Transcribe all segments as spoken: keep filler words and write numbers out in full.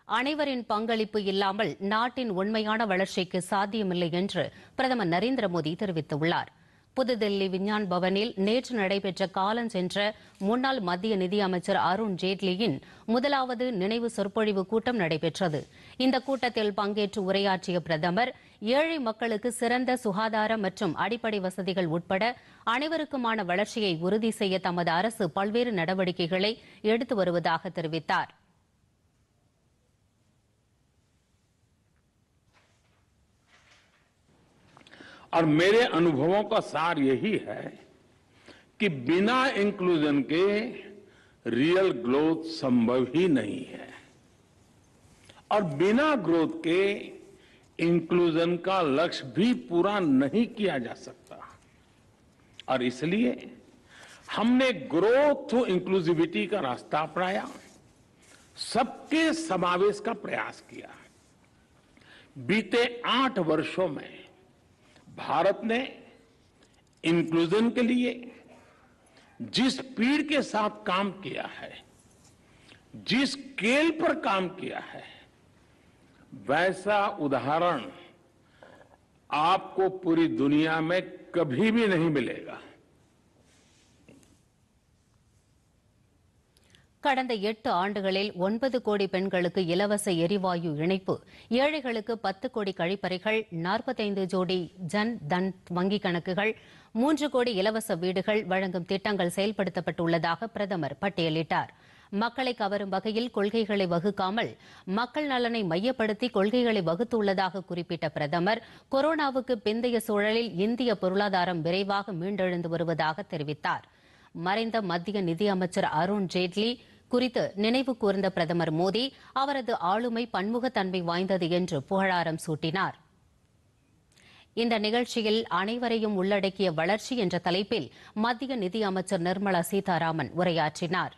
அனைவரின் பங்களிப்பு இல்லாமல் நாட்டின் உண்மையான வளர்ச்சிக்கு சாத்தியமில்லை என்று பிரதமர் நரேந்திர மோடி தெரிவித்துள்ளார். புதுதில்லி விஞ்ஞான் பவனில் நேற்று நடைபெற்ற காலஞ்சென்ற முன்னாள் மத்திய நிதியமைச்சர் அருண் ஜேட்லியின் முதலாவது நினைவு சொற்பொழிவு கூட்டம் நடைபெற்றது. இந்த கூட்டத்தில் பங்கேற்று உரையாற்றிய பிரதமர், ஏழை மக்களுக்கு சிறந்த சுகாதார மற்றும் அடிப்படை வசதிகள் உட்பட அனைவருக்குமான வளர்ச்சியை உறுதி செய்ய தமது அரசு பல்வேறு நடவடிக்கைகளை எடுத்து வருவதாக தெரிவித்தார். और मेरे अनुभवों का सार यही है कि बिना इंक्लूजन के रियल ग्रोथ संभव ही नहीं है और बिना ग्रोथ के इंक्लूजन का लक्ष्य भी पूरा नहीं किया जा सकता। और इसलिए हमने ग्रोथ थ्रू इंक्लूसिविटी का रास्ता अपनाया, सबके समावेश का प्रयास किया। बीते आठ वर्षों में भारत ने इंक्लूजन के लिए जिस स्पीड के साथ काम किया है, जिस स्केल पर काम किया है, वैसा उदाहरण आपको पूरी दुनिया में कभी भी नहीं मिलेगा। கடந்த எட்டு ஆண்டுகளில் ஒன்பது கோடி பெண்களுக்கு இலவச எரிவாயு இணைப்பு, ஏழைகளுக்கு பத்து கோடி கழிப்பறைகள், நாற்பத்தைந்து ஜோடி ஜன் தன் வங்கிக் கணக்குகள், மூன்று கோடி இலவச வீடுகள் வழங்கும் திட்டங்கள் செயல்படுத்தப்பட்டுள்ளதாக பிரதமர் பட்டியலிட்டார். மக்களை கவரும் வகையில் கொள்கைகளை வகுக்காமல் மக்கள் நலனை மையப்படுத்தி கொள்கைகளை வகுத்துள்ளதாக குறிப்பிட்ட பிரதமர், கொரோனாவுக்கு பிந்தைய சூழலில் இந்திய பொருளாதாரம் விரைவாக மீண்டெழுந்து வருவதாக தெரிவித்தார். மறைந்த மத்திய நிதியமைச்சர் அருண் ஜேட்லி குறித்து நினைவு கூர்ந்த பிரதமர் மோடி, அவரது ஆளுமை பன்முகத்தன்மை வாய்ந்தது என்று புகழாரம் சூட்டினார். இந்த நிகழ்ச்சியில் அனைவரையும் உள்ளடக்கிய வளர்ச்சி என்ற தலைப்பில் மத்திய நிதியமைச்சர் நிர்மலா சீதாராமன் உரையாற்றினார்.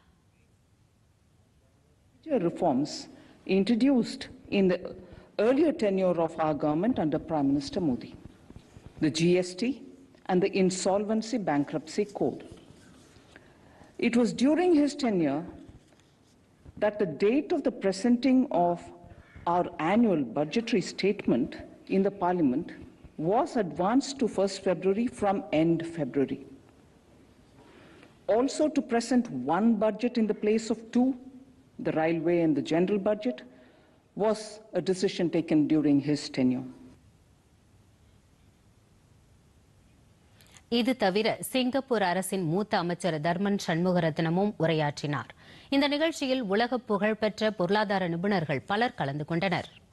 Reforms introduced in the earlier tenure of our government under Prime Minister Modi, the G S T and the Insolvency Bankruptcy Code. It was during his tenure that the date of the presenting of our annual budgetary statement in the Parliament was advanced to first February from end February. Also, to present one budget in the place of two, the railway and the general budget, was a decision taken during his tenure. இது தவிர Singapore அரசின் மூத்த அமைச்சர் தர்மன் சண்முகரத்னமும் உரையாற்றினார். இந்த நிகழ்ச்சியில் உலக புகழ்பெற்ற பொருளாதார நிபுணர்கள் பலர் கலந்து கொண்டனர்.